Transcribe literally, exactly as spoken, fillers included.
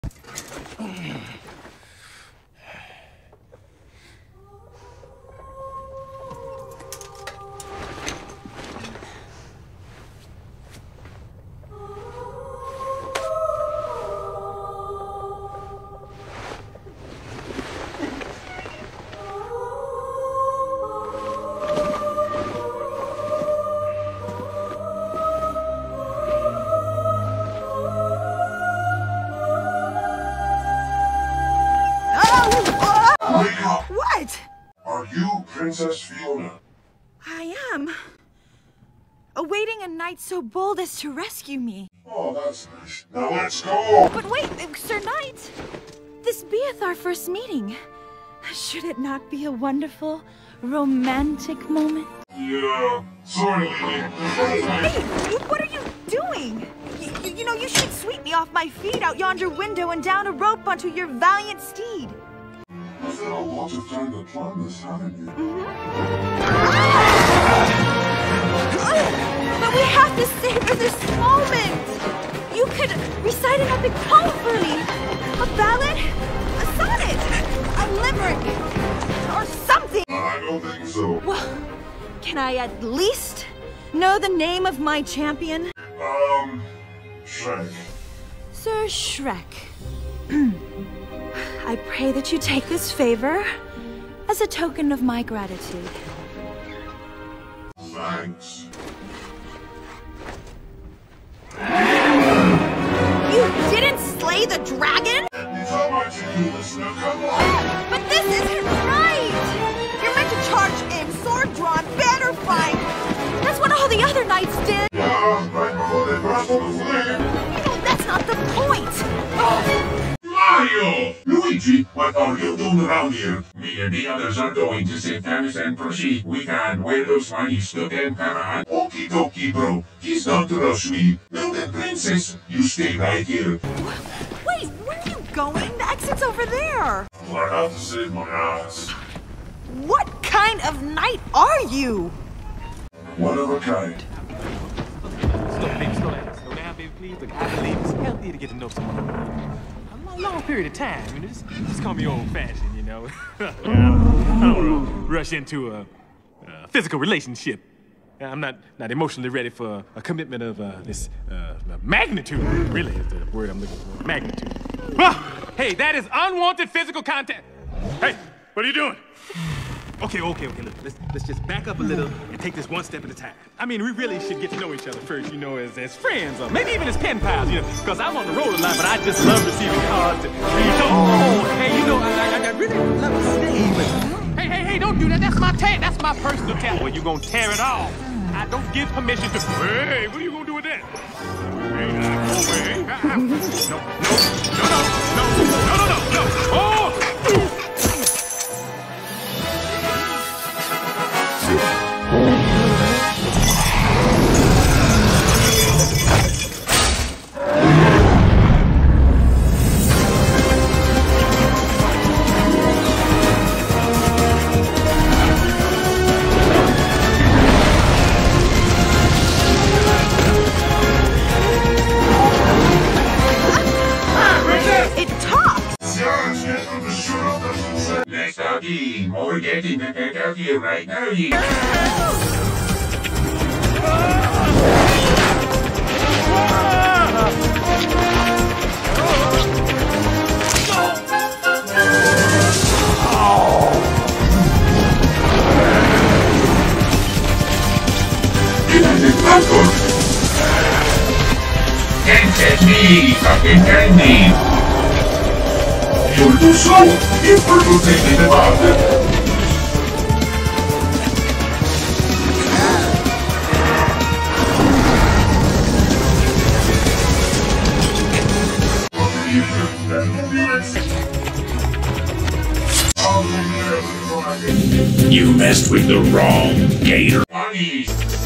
Princess Fiona. I am. Awaiting a knight so bold as to rescue me. Oh, that's nice. Now let's go! But wait, Sir Knight! This beeth our first meeting. Should it not be a wonderful, romantic moment? Yeah, sorry, lady. Hey, what are you doing? You, you, you know, you should sweep me off my feet out yonder window and down a rope onto your valiant steed. You've had a lot of time to plan this, haven't you? Mm-hmm. But we have to savor this moment! You could recite an epic poem for me! A ballad? A sonnet? A limerick? Or something! I don't think so. Well, can I at least know the name of my champion? Um, Shrek. Sir Shrek. I pray that you take this favor as a token of my gratitude. Thanks. You didn't slay the dragon? You told me to do this, now come on! But this isn't right! You're meant to charge in, sword drawn, banner flying! That's what all the other knights did! Yeah, right before they burst on the flame! You know, that's not the point! Oh. Mario! Luigi, what are you doing around here? Me and the others are going to see Thomas and Percy. We can't wait those money stuck in Farquaad. Okie dokie, bro. He's not to rush me. Now then, Princess, you stay right here. Wait, where are you going? The exit's over there. Well, I have to save my ass. What kind of knight are you? One of a kind. Slow, baby, slow down. Slow down, baby, please. Look, I believe it's healthy to get to know someone. A long period of time, you know, just, just call me old-fashioned, you know. I don't, I don't want to rush into a, a physical relationship. I'm not not emotionally ready for a commitment of uh, this uh, magnitude. Really, is the word I'm looking for. Magnitude. Ah, hey, that is unwanted physical contact. Hey, what are you doing? Okay, okay, okay. Look, let's let's just back up a little and take this one step at a time. I mean, we really should get to know each other first, you know, as as friends, or maybe even as pen pals, you know, because I'm on the road a lot, but I just love receiving cards. And, you know, oh, hey, you know, I, I, I really love to stay, but hey, hey, hey, don't do that. That's my tag. That's my personal tag. Well, you gonna tear it off. I don't give permission to. Hey, what are you gonna do with that? Hey, uh, go away. Uh, no, no, no, no, no, no, no, no, no. Oh. We're getting the heck out of here right now. Can't catch me, fucking candy. You're too slow. You purple taking the bottom. You messed with the wrong gator. Bunnies.